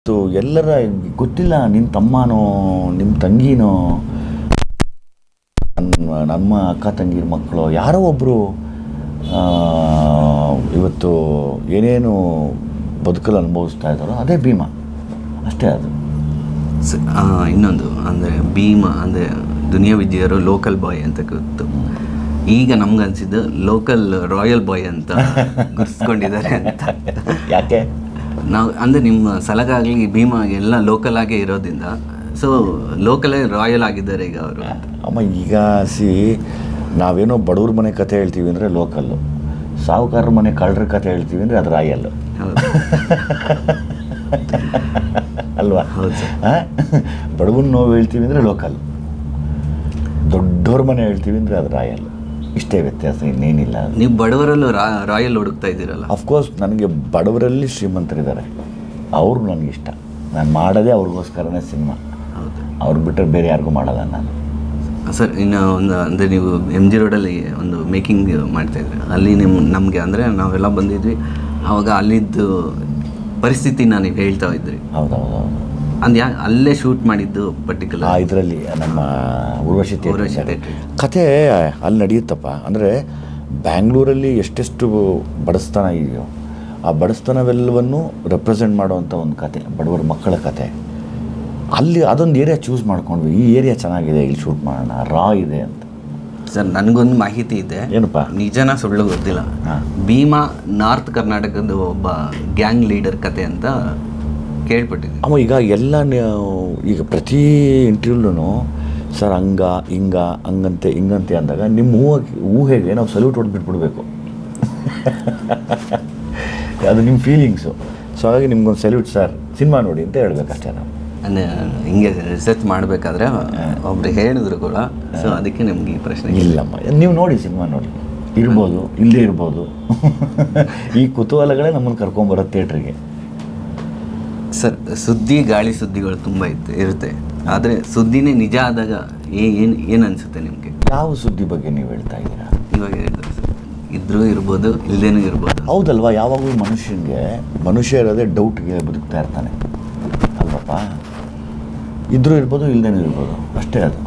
ಇವತ್ತು ಎಲ್ಲರ ಗೊತ್ತಿಲ್ಲ, ನಿನ್ನ ತಮ್ಮನೋ ನಿಮ್ಮ ತಂಗಿನೋ ನಮ್ಮ ಅಕ್ಕ ತಂಗಿರ ಮಕ್ಕಳು ಯಾರೋ ಒಬ್ಬರು ಇವತ್ತು ಏನೇನು ಬದುಕಲು ಅನುಭವಿಸ್ತಾ ಇದ್ದಾರೋ ಅದೇ ಭೀಮಾ ಅಷ್ಟೇ. ಅದು ಇನ್ನೊಂದು ಅಂದರೆ ಭೀಮಾ ಅಂದರೆ ದುನಿಯಾ ವಿಜಯರು ಲೋಕಲ್ ಬಾಯ್ ಅಂತ ಗೊತ್ತು. ಈಗ ನಮ್ಗನ್ಸಿದ್ದು ಲೋಕಲ್ ರಾಯಲ್ ಬಾಯ್ ಅಂತ ಗುರ್ಸ್ಕೊಂಡಿದ್ದಾರೆ ಅಂತ. ಯಾಕೆ ನಾವು ಅಂದರೆ ನಿಮ್ಮ ಸಲಗಾಗಲಿ ಭೀಮಾ ಎಲ್ಲ ಲೋಕಲ್ ಆಗೇ ಇರೋದ್ರಿಂದ ಸೊ ಲೋಕಲೇ ರಾಯಲ್ ಆಗಿದ್ದಾರೆ ಈಗ ಅವರು. ಅಮ್ಮ ಈಗ ನಾವೇನೋ ಬಡವ್ರ ಮನೆ ಕತೆ ಹೇಳ್ತೀವಿ ಅಂದರೆ ಲೋಕಲ್ಲು, ಸಾಹುಕಾರರ ಮನೆ ಕಳ್ಳರ ಕತೆ ಹೇಳ್ತೀವಿ ಅಂದರೆ ಅದು ರಾಯಲ್ಲು ಅಲ್ವಾ? ಬಡವನ ನೋವು ಹೇಳ್ತೀವಿ ಅಂದರೆ ಲೋಕಲ್, ದೊಡ್ಡವ್ರ ಮನೆ ಹೇಳ್ತೀವಿ ಅಂದರೆ ಅದು ರಾಯಲ್. ಇಷ್ಟೇ ವ್ಯತ್ಯಾಸ, ಇನ್ನೇನಿಲ್ಲ. ನೀವು ಬಡವರಲ್ಲೂ ರಾಯಲ್ ಹುಡುಕ್ತಾ ಇದ್ದೀರಲ್ಲ? ಅಫ್ಕೋರ್ಸ್ ನನಗೆ ಬಡವರಲ್ಲಿ ಶ್ರೀಮಂತರಿದ್ದಾರೆ, ಅವರು ನನಗಿಷ್ಟ. ನಾನು ಮಾಡೋದೇ ಅವ್ರಿಗೋಸ್ಕರನೇ ಸಿನಿಮಾ. ಅವ್ರಿಗೆ ಬಿಟ್ಟರೆ ಬೇರೆ ಯಾರಿಗೂ ಮಾಡಲ್ಲ ನಾನು. ಸರ್ ಇನ್ನು ಒಂದು ಅಂದರೆ ನೀವು ಎಮ್ ಜಿ ರೋಡಲ್ಲಿ ಒಂದು ಮೇಕಿಂಗ್ ಮಾಡ್ತಾಯಿದ್ರಿ, ಅಲ್ಲಿ ನಮಗೆ ಅಂದರೆ ನಾವೆಲ್ಲ ಬಂದಿದ್ವಿ, ಆವಾಗ ಅಲ್ಲಿದ್ದು ಪರಿಸ್ಥಿತಿನ ನೀವು ಹೇಳ್ತಾ ಇದ್ರಿ. ಹೌದೌದು. ಅಂದು ಅಲ್ಲೇ ಶೂಟ್ ಮಾಡಿದ್ದು ಪರ್ಟಿಕ್ಯುಲರ್ ಇದರಲ್ಲಿ ನಮ್ಮ ಉರ್ವಶಿ ಕತೆ ಅಲ್ಲಿ ನಡೆಯುತ್ತಪ್ಪ. ಅಂದರೆ ಬ್ಯಾಂಗ್ಳೂರಲ್ಲಿ ಎಷ್ಟೆಷ್ಟು ಬಡಸ್ತನ ಇದೆಯೋ ಆ ಬಡಸ್ತನವೆಲ್ಲವನ್ನು ರೆಪ್ರೆಸೆಂಟ್ ಮಾಡುವಂಥ ಒಂದು ಕತೆ, ಬಡವರ ಮಕ್ಕಳ ಕತೆ. ಅಲ್ಲಿ ಅದೊಂದು ಏರಿಯಾ ಚೂಸ್ ಮಾಡ್ಕೊಂಡ್ವಿ, ಈ ಏರಿಯಾ ಚೆನ್ನಾಗಿದೆ, ಇಲ್ಲಿ ಶೂಟ್ ಮಾಡೋಣ, ರಾ ಇದೆ ಅಂತ. ಸರ್ ನನಗೊಂದು ಮಾಹಿತಿ ಇದೆ, ಏನಪ್ಪ ನಿಜನ ಸುಳ್ಳು ಗೊತ್ತಿಲ್ಲ, ಭೀಮಾ ನಾರ್ತ್ ಕರ್ನಾಟಕದ ಒಬ್ಬ ಗ್ಯಾಂಗ್ ಲೀಡರ್ ಕತೆ ಅಂತ ಕೇಳ್ಪಟ್ಟಿದ್ದೆ. ಅವ ಈಗ ಪ್ರತಿ ಇಂಟರ್ವ್ಯೂಲೂ ಸರ್ ಹಂಗಂತೆ ಹಿಂಗಂತೆ ಅಂದಾಗ ನಿಮ್ಮ ಊಹೆಗೆ ನಾವು ಸಲ್ಯೂಟ್ ಹೊಡೆದ್ಬಿಟ್ಬಿಡ್ಬೇಕು. ಅದು ನಿಮ್ಮ ಫೀಲಿಂಗ್ಸು. ಸೊ ಹಾಗಾಗಿ ನಿಮ್ಗೊಂದು ಸಲ್ಯೂಟ್ ಸರ್, ಸಿನಿಮಾ ನೋಡಿ ಅಂತ ಹೇಳ್ಬೇಕಷ್ಟೇ ನಾವು. ಅಂದರೆ ಹಿಂಗೆ ರಿಸರ್ಚ್ ಮಾಡಬೇಕಾದ್ರೆ ಒಬ್ರು ಹೇಳಿದ್ರು ಕೂಡ, ಸೊ ಅದಕ್ಕೆ ನಿಮ್ಗೆ ಈ ಪ್ರಶ್ನೆ. ಇಲ್ಲಮ್ಮ, ನೀವು ನೋಡಿ, ಸಿನಿಮಾ ನೋಡಿ, ಇರ್ಬೋದು ಇಲ್ಲೇ ಇರ್ಬೋದು. ಈ ಕುತೂಹಲಗಳೇ ನಮ್ಮನ್ನು ಕರ್ಕೊಂಬರೋ ಥಿಯೇಟ್ರಿಗೆ. ಸರ್ ಗಾಳಿ ಸುದ್ದಿಗಳು ತುಂಬ ಇರುತ್ತೆ, ಆದರೆ ಸುದ್ದಿನೇ ನಿಜ ಆದಾಗ ಏನು ಅನಿಸುತ್ತೆ ನಿಮಗೆ? ಯಾವ ಸುದ್ದಿ ಬಗ್ಗೆ ನೀವು ಹೇಳ್ತಾ ಇದ್ದೀರಾ? ಇವಾಗ ಹೇಳಿದ್ರು ಸರ್, ಇದ್ರೂ ಇರ್ಬೋದು ಇಲ್ಲದೇನೂ ಇರ್ಬೋದು. ಹೌದಲ್ವಾ? ಯಾವಾಗಲೂ ಮನುಷ್ಯ ಇರೋದೇ ಡೌಟ್ಗೆ ಬದುಕ್ತಾ ಇರ್ತಾನೆ ಅಲ್ವಪ್ಪ. ಇದ್ರೂ ಇರ್ಬೋದು ಇಲ್ಲದೇನೂ ಇರ್ಬೋದು, ಅಷ್ಟೇ ಅದು.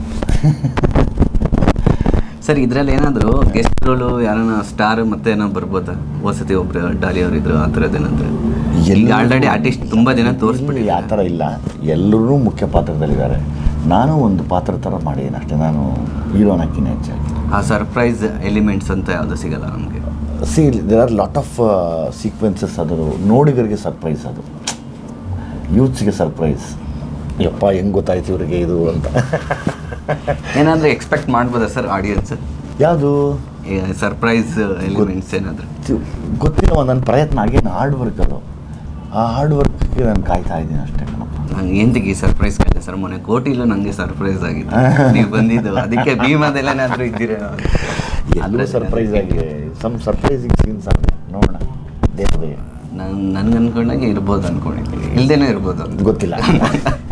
ಸರ್ ಇದರಲ್ಲಿ ಏನಾದರೂ ಗೆಸ್ಟ್ ರೋಲು ಯಾರನ್ನ ಸ್ಟಾರ್ ಮತ್ತೆ ಏನೋ ಬರ್ಬೋದಾ? ವಸತಿ ಒಬ್ಬರು ಡಾಲಿ ಅವರು ಇದ್ರು, ಆ ಥರದ್ದೇನಾದ್ರೆ? ಈಗ ಆಲ್ರೆಡಿ ಆರ್ಟಿಸ್ಟ್ ತುಂಬ ಜನ ತೋರಿಸ್ಬಿಟ್ಟು ಆ ಥರ ಇಲ್ಲ, ಎಲ್ಲರೂ ಮುಖ್ಯ ಪಾತ್ರದಲ್ಲಿದ್ದಾರೆ. ನಾನು ಒಂದು ಪಾತ್ರ ಥರ ಮಾಡಿದ್ದೀನಿ ಅಷ್ಟೇ, ನಾನು ಹೀರೋನಕ್ಕಿಂತ ಹೆಚ್ಚಾಗಿ. ಆ ಸರ್ಪ್ರೈಸ್ ಎಲಿಮೆಂಟ್ಸ್ ಅಂತ ಯಾವುದು ಸಿಗಲ್ಲ ನಮಗೆ. There are lot of sequences. ಅದು ನೋಡಿಗರಿಗೆ ಸರ್ಪ್ರೈಸ್, ಅದು ಯೂತ್ಸ್ಗೆ ಸರ್ಪ್ರೈಸ್. ಯಪ್ಪ ಹೆಂಗೆ ಗೊತ್ತಾಯ್ತು ಇವರಿಗೆ ಇದು ಅಂತ ಏನಾದರೂ ಎಕ್ಸ್ಪೆಕ್ಟ್ ಮಾಡ್ಬೋದಾ ಸರ್ ಆಡಿಯನ್ಸ್? ಯಾವುದು ಸರ್ಪ್ರೈಸ್ ಎಲಿಮೆಂಟ್ಸ್ ಏನಾದರೂ? ಗೊತ್ತಿಲ್ಲ, ನನ್ನ ಪ್ರಯತ್ನ ಆಗೇನು ಹಾರ್ಡ್ ವರ್ಕ್ ಅದು. ಆ ಹಾರ್ಡ್ ವರ್ಕ್ಗೆ ನಾನು ಕಾಯ್ತಾ ಇದ್ದೀನಿ ಅಷ್ಟೇ ಕಣಪ್ಪ. ನಂಗೆ ಎಂತಿಗೆ ಈ ಸರ್ಪ್ರೈಸ್ ಕಾಯ್ದೆ ಸರ್, ಮೊನ್ನೆ ಕೋಟಿಲೂ ನನಗೆ ಸರ್ಪ್ರೈಸ್ ಆಗಿದೆ ನೀವು ಬಂದಿದ್ದು, ಅದಕ್ಕೆ ಭೀಮಾದಲ್ಲೇನಾದರೂ ಇದ್ದೀರಾ? ಎಲ್ಲರೂ ಸರ್ಪ್ರೈಸ್ ಆಗಿದೆ, ಸರ್ಪ್ರೈಸಿಂಗ್ ಸೀನ್ಸ್ ಆಗಿದೆ, ನೋಡೋಣ ದೇವರಿಗೆ. ನನಗೆ ಅಂದ್ಕೊಂಡಾಗೆ ಇರ್ಬೋದು ಅಂದ್ಕೊಂಡಿದ್ದೀನಿ, ಇಲ್ಲದೇನೂ ಇರ್ಬೋದು, ಗೊತ್ತಿಲ್ಲ.